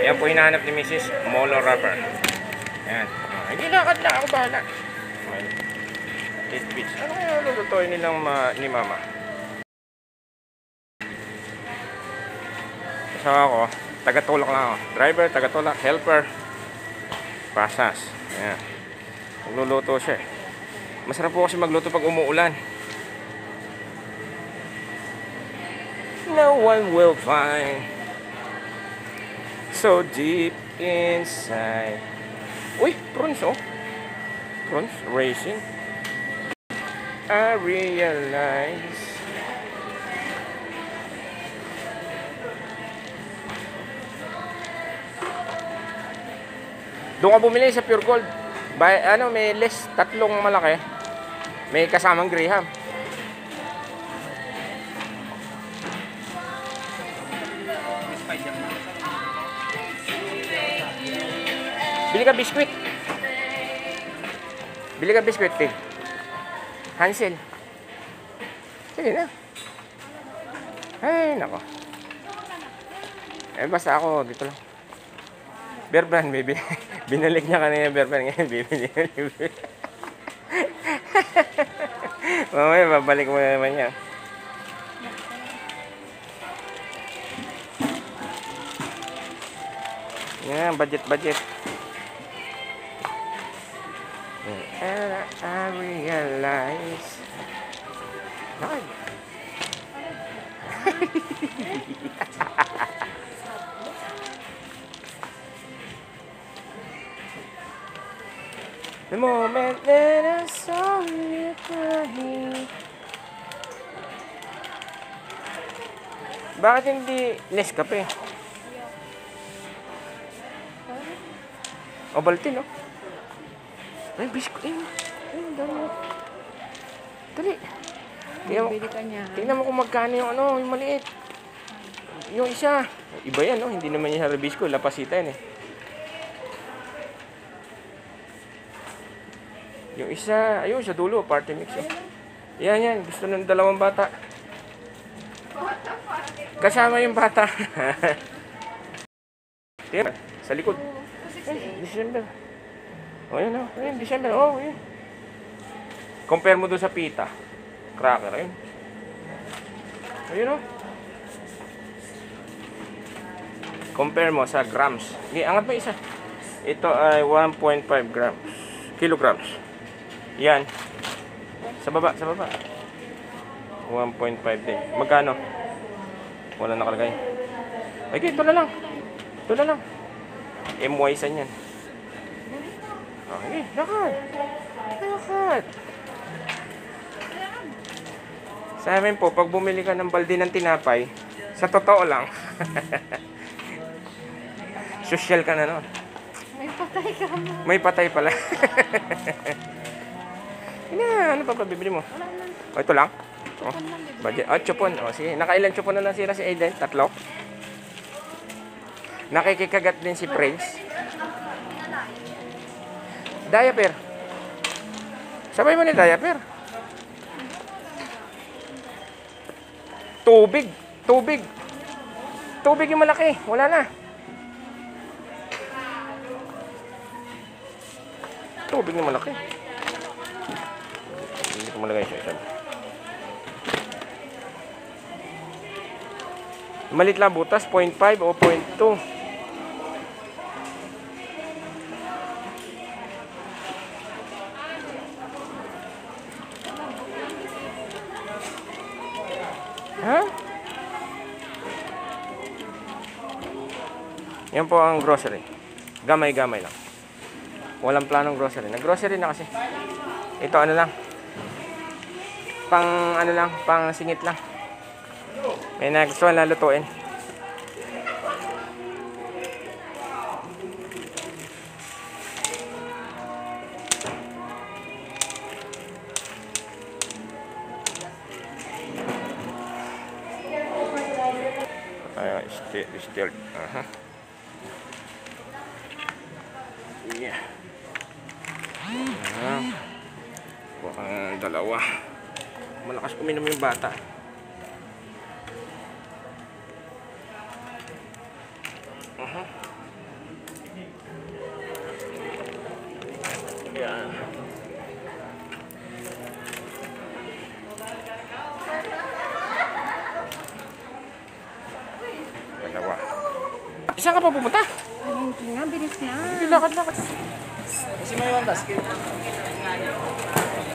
Yan po hinahanap ni Mrs. Molo wrapper. Yan. Hindi lakad na ako bahala. Tidbits. Ano kaya lulutuin nilang ni mama? So ako, taga-tulak lang ako. Driver, taga-tulak, helper. Pasas. Ayan. Magluluto siya. Masarap po kasi magluto pag umuulan. No one will find so deep inside. Uy, prawns oh. Prawns racing. I realize. Doon ka bumili sa Pure Gold. Ano, may less, tatlong malaki. May kasamang Graham. Bili ka biskwit. Bili ka biskwit, Pig. Hansel. Sige na. Ay, nako. Basta ako, dito lang. Bear Brand, baby. Binalik niya kanina Bear Brand. Ngayon, bibili niya. Mamaya, babalik mo naman niya. Yan, budget. And I realize. Ay. The moment that I saw you crying. Bakit hindi Nescafe? Ovaltine, no? Ay, biskuit. Ay, dami. Dali. Tingnan mo kung magkano yung ano, yung maliit. Yung isa. Iba yan, no? Hindi naman yung harabisco. Lapasita yan, eh. Yung isa, ayun, sa dulo, party mix, eh. Yan. Gusto ng dalawang bata. Kasama yung bata. Tingnan, sa likod. December. Oh, yun, oh. Ayun, December. Oh, yun. Compare mo doon sa pita. Cracker, ayun. Ayun, oh. Compare mo sa grams. Okay, angat mo isa. Ito ay 1.5 grams. Kilograms. Yan. Sa baba. 1.5 din. Magkano? Wala nakalagay. Okay, ito na lang. MY san yan. Okay, lakad. Sa amin po, pag bumili ka ng balde ng tinapay, sa totoo lang, social ka na nun. May patay ka mo. May patay pala. Ano pa bibili mo? Oh, ito lang? Oh, budget. Oh, chupon. Oh, sige. Nakailan chupon na nasira si Aiden? 3? Nakikikagat din si Prince. Diaper. Sabay mo ni diaper. Tubig yung malaki. Wala na. Tubig yung malaki. Hindi ko malagay siya. Malit lang butas, 0.5 o 0.2. Ha? Yan po ang grocery. Gamay-gamay lang. Walang planong grocery. Nag-grocery na kasi. Ito ano lang. Pang singit lang. May nagustuhan na lutuin. Still. Yeah. Dalawa. Malakas uminom yung bata. Yan. Dalawa. Saan ka pa pupunta? Ay, hindi nga, bilis na. Lakad-lakad. Kasi may 1 basket.